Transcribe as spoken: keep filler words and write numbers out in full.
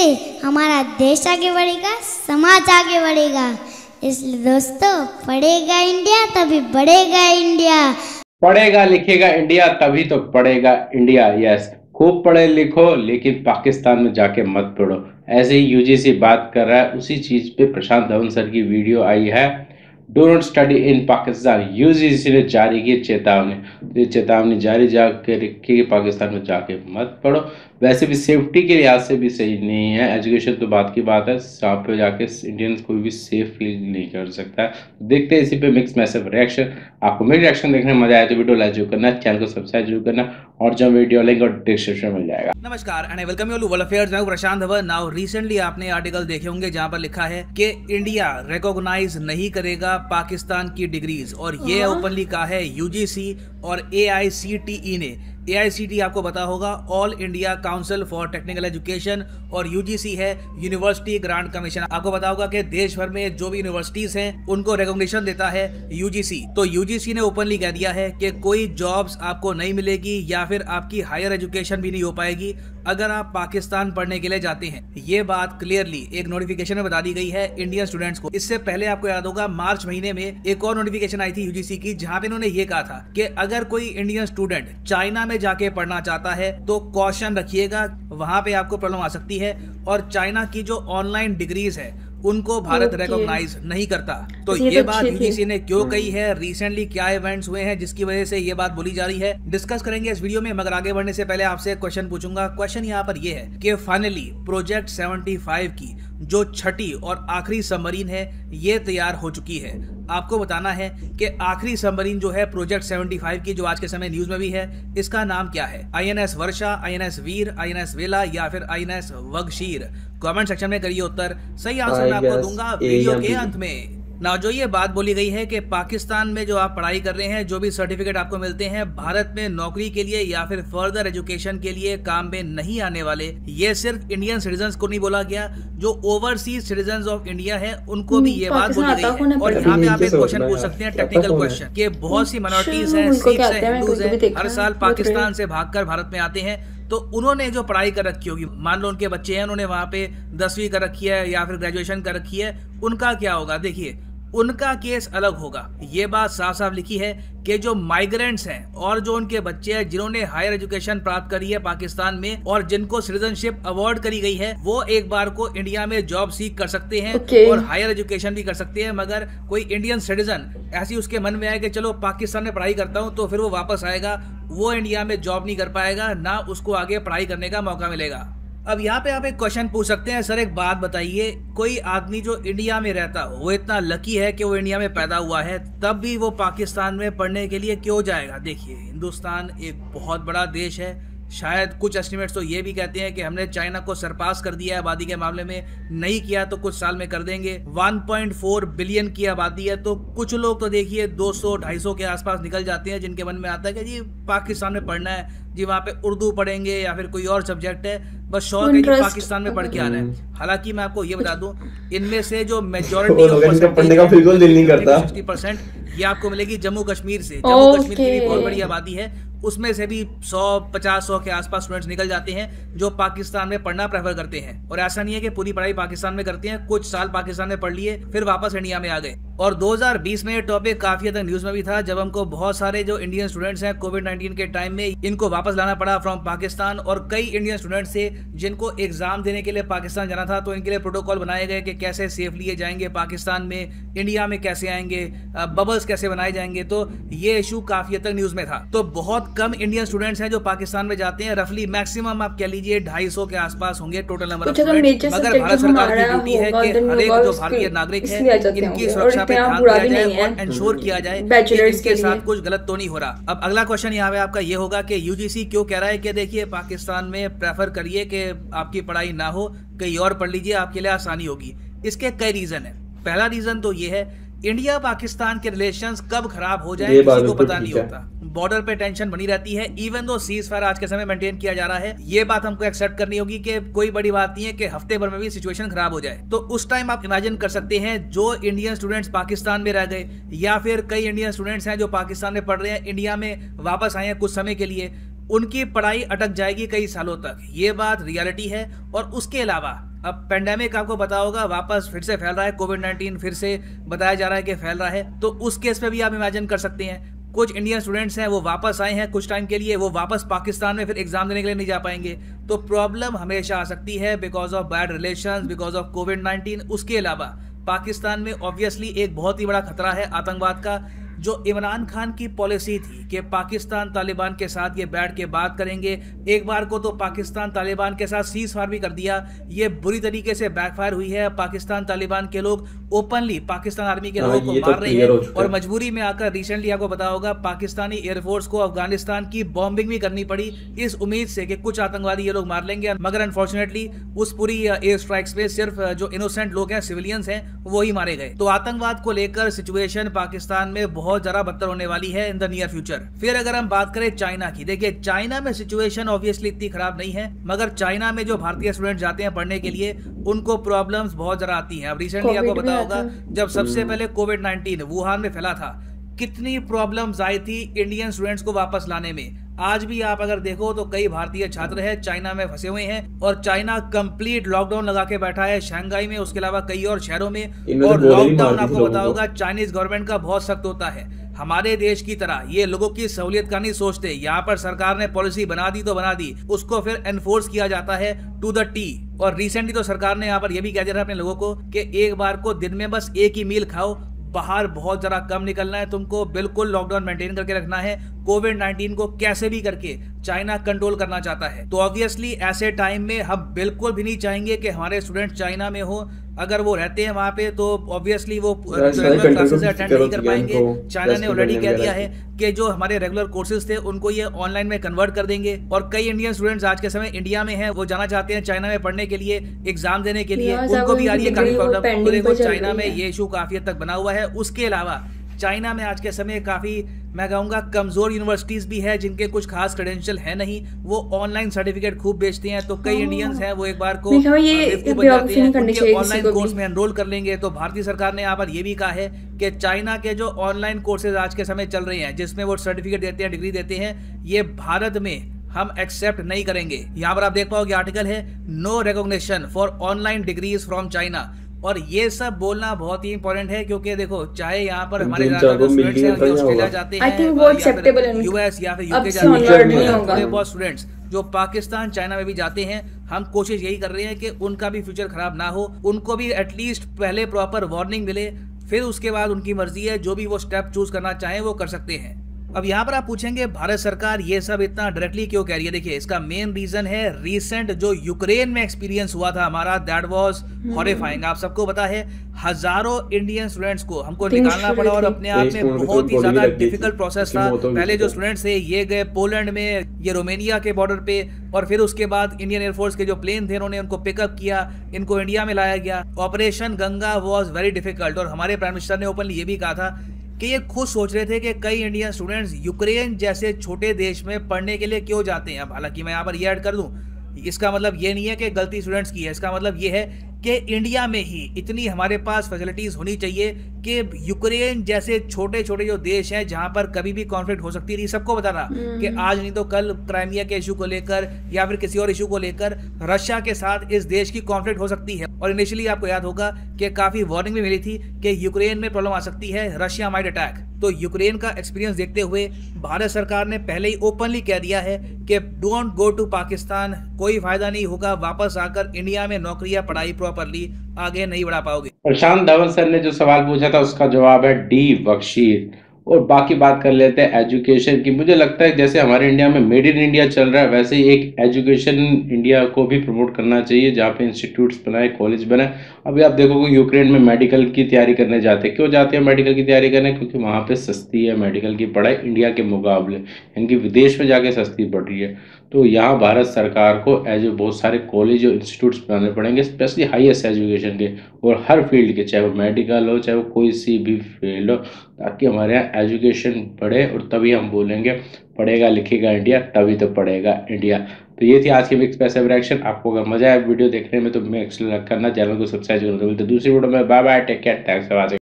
से हमारा देश आगे बढ़ेगा, समाज आगे बढ़ेगा। इसलिए दोस्तों, पढ़ेगा इंडिया तभी बढ़ेगा इंडिया। पढ़ेगा लिखेगा इंडिया तभी तो पढ़ेगा इंडिया। यस, खूब पढ़े लिखो लेकिन पाकिस्तान में जाके मत पढ़ो। ऐसे ही यूजीसी बात कर रहा है, उसी चीज पे प्रशांत धवन सर की वीडियो आई है। Do not study in Pakistan, UGC ने जारी की चेतावनी। ये चेतावनी जारी जाके रखी कि पाकिस्तान में जाके मत पढ़ो। वैसे भी सेफ्टी के लिहाज से भी सही नहीं है। एजुकेशन तो बात की बात है, वहाँ पे जाके इंडियंस कोई भी सेफ फील नहीं कर सकता है। देखते हैं इसी पे मिक्स मैसेज रिएक्शन। आपको मेरी रिएक्शन देखने में मजा आया तो वीडियो लाइक जरूर करना, चैनल को सब्सक्राइब जरूर करना और जो वीडियो लिंक और डिस्क्रिप्शन में मिल जाएगा। नमस्कार and welcome you all world affairs. मैं हूं प्रशांत धवन। नाउ रिसेंटली आपने आर्टिकल देखे होंगे जहां पर लिखा है कि इंडिया रिकॉग्नाइज नहीं करेगा पाकिस्तान की डिग्रीज, और ये ओपनली कहा है यूजीसी और एआईसीटीई ने। एआईसीटीई आपको पता होगा, all India council for technical education, और यूजीसी है यूनिवर्सिटी ग्रांट कमीशन। आपको पता होगा कि देश भर में जो भी यूनिवर्सिटीज हैं उनको रिकॉग्निशन देता है यूजीसी। तो यूजीसी ने ओपनली कह दिया है कि कोई जॉब्स आपको नहीं मिलेगी या फिर आपकी हायर एजुकेशन भी नहीं हो पाएगी अगर आप पाकिस्तान पढ़ने के लिए जाते हैं। ये बात क्लियरली एक नोटिफिकेशन में बता दी गई है इंडियन स्टूडेंट्स को। इससे पहले आपको याद होगा मार्च महीने में एक और नोटिफिकेशन आई थी यूजीसी की, जहां पे इन्होंने ये कहा था कि अगर कोई इंडियन स्टूडेंट चाइना में जाके पढ़ना चाहता है तो कॉशन रखिएगा, वहां पे आपको प्रॉब्लम आ सकती है। और चाइना की जो ऑनलाइन डिग्रीज है उनको भारत रिकॉग्नाइज नहीं करता। तो ये, ये बात यूजीसी ने क्यों कही है, रिसेंटली क्या इवेंट्स हुए हैं जिसकी वजह से ये बात बोली जा रही है, डिस्कस करेंगे इस वीडियो में। मगर आगे बढ़ने से पहले आपसे क्वेश्चन पूछूंगा। क्वेश्चन यहाँ पर ये है कि फाइनली प्रोजेक्ट पचहत्तर की जो छठी और आखिरी सबमरीन है ये तैयार हो चुकी है। आपको बताना है कि आखिरी सबमरीन जो है प्रोजेक्ट पचहत्तर की, जो आज के समय न्यूज में भी है, इसका नाम क्या है? INS Varsha, INS Veer, INS Vela या फिर आईएनएस वगशीर? कमेंट सेक्शन में करिए उत्तर। सही आंसर मैं आपको दूंगा वीडियो के अंत में। ना जो ये बात बोली गई है कि पाकिस्तान में जो आप पढ़ाई कर रहे हैं, जो भी सर्टिफिकेट आपको मिलते हैं, भारत में नौकरी के लिए या फिर फर्दर एजुकेशन के लिए काम में नहीं आने वाले। ये सिर्फ इंडियन सिटीजन्स को नहीं बोला गया, जो ओवरसीज सिटीजन्स ऑफ इंडिया है उनको भी ये बात बोली गई है। और यहाँ पे आप एक क्वेश्चन पूछ सकते हैं, टेक्निकल क्वेश्चन, कि बहुत सी माइनॉरिटीज हैं, सिख्स हैं, हिंदूज हैं, हर साल पाकिस्तान से भागकर भारत में आते हैं। तो उन्होंने जो पढ़ाई कर रखी होगी, मान लो उनके बच्चे हैं, उन्होंने वहां पे दसवीं कर रखी है या फिर ग्रेजुएशन कर रखी है, उनका क्या होगा? देखिए, उनका केस अलग होगा। ये बात साफ साफ लिखी है कि जो माइग्रेंट्स हैं और जो उनके बच्चे हैं जिन्होंने हायर एजुकेशन प्राप्त करी है पाकिस्तान में और जिनको सिटीजनशिप अवार्ड करी गई है, वो एक बार को इंडिया में जॉब सीख कर सकते हैं okay. और हायर एजुकेशन भी कर सकते हैं। मगर कोई इंडियन सिटीजन ऐसी उसके मन में आए कि चलो पाकिस्तान में पढ़ाई करता हूँ, तो फिर वो वापस आएगा, वो इंडिया में जॉब नहीं कर पाएगा, ना उसको आगे पढ़ाई करने का मौका मिलेगा। अब यहाँ पे आप एक क्वेश्चन पूछ सकते हैं, सर एक बात बताइए, कोई आदमी जो इंडिया में रहता हो, वो इतना लकी है कि वो इंडिया में पैदा हुआ है, तब भी वो पाकिस्तान में पढ़ने के लिए क्यों जाएगा? देखिए, हिंदुस्तान एक बहुत बड़ा देश है। शायद कुछ एस्टिमेट्स तो ये भी कहते हैं कि हमने चाइना को सरपास कर दिया है आबादी के मामले में, नहीं किया तो कुछ साल में कर देंगे। एक पॉइंट चार बिलियन की आबादी है, तो कुछ लोग तो देखिए दो सौ ढाई सौ के आसपास निकल जाते हैं जिनके मन में आता है कि जी पाकिस्तान में पढ़ना है, जी वहाँ पे उर्दू पढ़ेंगे या फिर कोई और सब्जेक्ट है, बस शौक है कि पाकिस्तान में पढ़ के आना है। हालांकि मैं आपको ये बता दूं, इनमें से जो मेजॉरिटी सिक्सटी परसेंट ये आपको मिलेगी जम्मू कश्मीर से। जम्मू कश्मीर की भी बहुत बड़ी आबादी है, उसमें से भी सौ पचास सौ के आसपास स्टूडेंट्स निकल जाते हैं जो पाकिस्तान में पढ़ना प्रेफर करते हैं। और ऐसा नहीं है कि पूरी पढ़ाई पाकिस्तान में करते हैं, कुछ साल पाकिस्तान में पढ़ लिए फिर वापस इंडिया में आ गए। और दो हज़ार बीस में ये टॉपिक काफी हद तक न्यूज में भी था, जब हमको बहुत सारे जो इंडियन स्टूडेंट्स हैं कोविड नाइनटीन के टाइम में इनको वापस लाना पड़ा फ्रॉम पाकिस्तान। और कई इंडियन स्टूडेंट्स थे जिनको एग्जाम देने के लिए पाकिस्तान जाना था, तो इनके लिए प्रोटोकॉल बनाए गए कि कैसे सेफ लिए जाएंगे पाकिस्तान में, इंडिया में कैसे आएंगे, बबल्स कैसे बनाए जाएंगे। तो ये इशू काफी हद तक न्यूज में था। तो बहुत कम इंडियन स्टूडेंट्स हैं जो पाकिस्तान में जाते हैं, रफली मैक्सिमम आप कह लीजिए ढाई सौ के आसपास होंगे टोटल नंबर ऑफ स्टूडेंट्स। मगर भारत सरकार की ड्यूटी है कि हर एक जो भारतीय नागरिक है इनकी सुरक्षा पे ध्यान दिया जाए और इंश्योर किया जाए कि इनके साथ कुछ गलत तो नहीं हो रहा। अब अगला क्वेश्चन यहाँ पे आपका ये होगा कि यूजीसी क्यों कह रहा है कि देखिए पाकिस्तान में प्रेफर करिए कि आपकी पढ़ाई ना हो, कहीं और पढ़ लीजिए, आपके लिए आसानी होगी। इसके कई रीजन है। पहला रीजन तो ये है, इंडिया पाकिस्तान के रिलेशंस कब खराब हो जाए किसी को पता नहीं होता। बॉर्डर पे टेंशन बनी रहती है, इवन दो सीज फायर आज के समय मेंटेन किया जा रहा है। ये बात हमको एक्सेप्ट करनी होगी कि कोई बड़ी बात नहीं है कि हफ्ते भर में भी सिचुएशन खराब हो जाए। तो उस टाइम आप इमेजिन कर सकते हैं जो इंडियन स्टूडेंट्स पाकिस्तान में रह गए या फिर कई इंडियन स्टूडेंट्स हैं जो पाकिस्तान में पढ़ रहे हैं, इंडिया में वापस आए हैं कुछ समय के लिए, उनकी पढ़ाई अटक जाएगी कई सालों तक। ये बात रियलिटी है। और उसके अलावा अब पेंडेमिक आपको पता होगा वापस फिर से फैल रहा है, कोविड नाइन्टीन फिर से बताया जा रहा है कि फैल रहा है, तो उस केस पे भी आप इमेजिन कर सकते हैं कुछ इंडियन स्टूडेंट्स हैं वो वापस आए हैं कुछ टाइम के लिए, वो वापस पाकिस्तान में फिर एग्जाम देने के लिए नहीं जा पाएंगे, तो प्रॉब्लम हमेशा आ सकती है because of bad relations, because of COVID nineteen. उसके अलावा पाकिस्तान में ऑब्वियसली एक बहुत ही बड़ा खतरा है आतंकवाद का। जो इमरान खान की पॉलिसी थी कि पाकिस्तान तालिबान के साथ ये बैठ के बात करेंगे, एक बार को तो पाकिस्तान तालिबान के साथ सीज फायर भी कर दिया, ये बुरी तरीके से बैकफायर हुई है। पाकिस्तान तालिबान के लोग ओपनली पाकिस्तान आर्मी के लोगों को मार रहे हैं और मजबूरी में आकर रिसेंटली आपको पता होगा पाकिस्तानी एयरफोर्स को अफगानिस्तान की बॉम्बिंग भी करनी पड़ी इस उम्मीद से कि कुछ आतंकवादी ये लोग मार लेंगे, मगर अनफॉर्चुनेटली उस पूरी एयर स्ट्राइक्स में सिर्फ जो इनोसेंट लोग हैं, सिविलियंस हैं, वो ही मारे गए। तो आतंकवाद को लेकर सिचुएशन पाकिस्तान में बहुत ज्यादा बदतर होने वाली है इन द नियर फ्यूचर। फिर अगर हम बात करें चाइना की, देखिए चाइना में सिचुएशन ऑब्वियसली इतनी खराब नहीं है, मगर चाइना में जो भारतीय स्टूडेंट जाते हैं पढ़ने के लिए उनको प्रॉब्लम्स बहुत ज्यादा आती हैं। अब रिसेंटली आपको पता होगा जब सबसे पहले कोविड नाइन्टीन वुहान में फैला था, कितनी प्रॉब्लम्स आई थी इंडियन स्टूडेंट्स को वापस लाने में। आज भी आप अगर देखो तो कई भारतीय छात्र हैं चाइना में फंसे हुए हैं और चाइना कंप्लीट लॉकडाउन लगा के बैठा है शंघाई में, उसके अलावा कई और शहरों में। और लॉकडाउन आपको पता होगा चाइनीज गवर्नमेंट का बहुत सख्त होता है, हमारे देश की तरह ये लोगों की सहूलियत का नहीं सोचते। यहाँ पर सरकार ने पॉलिसी बना दी तो बना दी, उसको फिर एनफोर्स किया जाता है टू द टी। और रिसेंटली तो सरकार ने यहाँ पर यह भी कह दिया था अपने लोगों को कि एक बार को दिन में बस एक ही मील खाओ, बाहर बहुत जरा कम निकलना है, तुमको बिल्कुल लॉकडाउन मेंटेन करके रखना है। कोविड नाइन्टीन को कैसे भी करके चाइना कंट्रोल करना चाहता है। तो ऑब्वियसली ऐसे टाइम में हम बिल्कुल भी नहीं चाहेंगे कि हमारे स्टूडेंट चाइना में हो। अगर वो रहते हैं वहां पे तो ऑब्वियसली वो रेगुलर क्लासेस अटेंड नहीं कर पाएंगे। चाइना ने ऑलरेडी कह दिया है कि जो हमारे रेगुलर कोर्सेज थे उनको ये ऑनलाइन में कन्वर्ट कर देंगे। और कई इंडियन स्टूडेंट्स आज के समय इंडिया में हैं, वो जाना चाहते हैं चाइना में पढ़ने के लिए, एग्जाम देने के लिए, उनको भी आ रही है काफी प्रॉब्लम। तो देखो चाइना में ये इशू काफी हद तक बना हुआ है। उसके अलावा चाइना में आज के समय काफी मैं कहूंगा कमजोर यूनिवर्सिटीज भी है जिनके कुछ खास क्रेडेंशियल है नहीं, वो ऑनलाइन सर्टिफिकेट खूब बेचते हैं। तो कई इंडियंस हैं वो एक बार को ऑनलाइन कोर्स में एनरोल कर लेंगे। तो भारतीय सरकार ने यहाँ पर यह भी कहा है कि चाइना के जो ऑनलाइन कोर्सेज आज के समय चल रहे हैं जिसमें वो सर्टिफिकेट देते हैं, डिग्री देते हैं, ये भारत में हम एक्सेप्ट नहीं करेंगे। यहाँ पर आप देख पाओगे आर्टिकल है no recognition for online degrees from China. और ये सब बोलना बहुत ही इंपॉर्टेंट है क्योंकि देखो चाहे यहाँ पर हमारे स्टूडेंट्स हैं जो ऑस्ट्रेलिया जाते हैं, यूएस या फिर यूके जाते हैं, बहुत स्टूडेंट्स जो पाकिस्तान चाइना में भी जाते हैं, हम कोशिश यही कर रहे हैं कि उनका भी फ्यूचर खराब ना हो, उनको भी एटलीस्ट पहले प्रॉपर वार्निंग मिले, फिर उसके बाद उनकी मर्जी है जो भी वो स्टेप चूज करना चाहें वो कर सकते हैं। अब यहाँ पर आप पूछेंगे भारत सरकार ये सब इतना डायरेक्टली क्यों कह रही है। देखिए इसका मेन रीजन है रिसेंट जो यूक्रेन में एक्सपीरियंस हुआ था हमारा, दैट वाज हॉरिफाइंग। आप सबको पता है हजारों इंडियन स्टूडेंट्स को हमको निकालना पड़ा और अपने आप में बहुत ही ज्यादा डिफिकल्ट प्रोसेस था। पहले जो स्टूडेंट्स थे ये गए पोलैंड में, ये रोमेनिया के बॉर्डर पे, और फिर उसके बाद इंडियन एयरफोर्स के जो प्लेन थे उन्होंने उनको पिकअप किया, इनको इंडिया में लाया गया। Operation Ganga was very difficult और हमारे प्राइम मिनिस्टर ने ओपनली ये भी कहा था कि ये खुद सोच रहे थे कि कई इंडियन स्टूडेंट्स यूक्रेन जैसे छोटे देश में पढ़ने के लिए क्यों जाते हैं। अब हालांकि मैं यहाँ पर ये ऐड कर दूं, इसका मतलब ये नहीं है कि गलती स्टूडेंट्स की है, इसका मतलब ये है कि इंडिया में ही इतनी हमारे पास फैसिलिटीज होनी चाहिए कि यूक्रेन जैसे छोटे छोटे जो देश हैं जहां पर कभी भी कॉन्फ्लिक्ट हो सकती है। सबको पता था कि आज नहीं तो कल क्राइमिया के इशू को लेकर या फिर किसी और इशू को लेकर रशिया के साथ इस देश की कॉन्फ्लिक्ट हो सकती है। और इनिशियली आपको याद होगा कि काफी वार्निंग भी मिली थी कि यूक्रेन में प्रॉब्लम आ सकती है, रशिया माइट अटैक। तो यूक्रेन का एक्सपीरियंस देखते हुए भारत सरकार ने पहले ही ओपनली कह दिया है कि डोंट गो टू पाकिस्तान, कोई फायदा नहीं होगा, वापस आकर इंडिया में नौकरियां पढ़ाई प्रॉपरली आगे नहीं बढ़ा पाओगे। प्रशांत धवन सर ने जो सवाल पूछा था उसका जवाब है डी बख्शीर। और बाकी बात कर लेते हैं एजुकेशन की। मुझे लगता है जैसे हमारे इंडिया में मेड इन इंडिया चल रहा है वैसे ही एक एजुकेशन इंडिया को भी प्रमोट करना चाहिए जहाँ पे इंस्टीट्यूट्स बनाए, कॉलेज बनाए। अभी आप देखोगे यूक्रेन में मेडिकल की तैयारी करने जाते हैं, क्यों जाते हैं मेडिकल की तैयारी करने? क्योंकि वहाँ पे सस्ती है मेडिकल की पढ़ाई इंडिया के मुकाबले, यानी विदेश में जाके सस्ती पड़ रही है। तो यहाँ भारत सरकार को एज बहुत सारे कॉलेज और इंस्टीट्यूट्स बनाने पड़ेंगे, स्पेशली हाईएस्ट एजुकेशन के और हर फील्ड के, चाहे वो मेडिकल हो चाहे वो कोई सी भी फील्ड हो, ताकि हमारे यहाँ एजुकेशन बढ़े और तभी हम बोलेंगे पढ़ेगा लिखेगा इंडिया, तभी तो पढ़ेगा इंडिया। तो ये थी आज की मिक्स पैसिव रिएक्शन। आपको अगर मजा आया वीडियो देखने में तो मेक श्योर करना चैनल को सब्सक्राइब करना। तो दूसरी वीडियो में bye bye, take care, thanks for watching.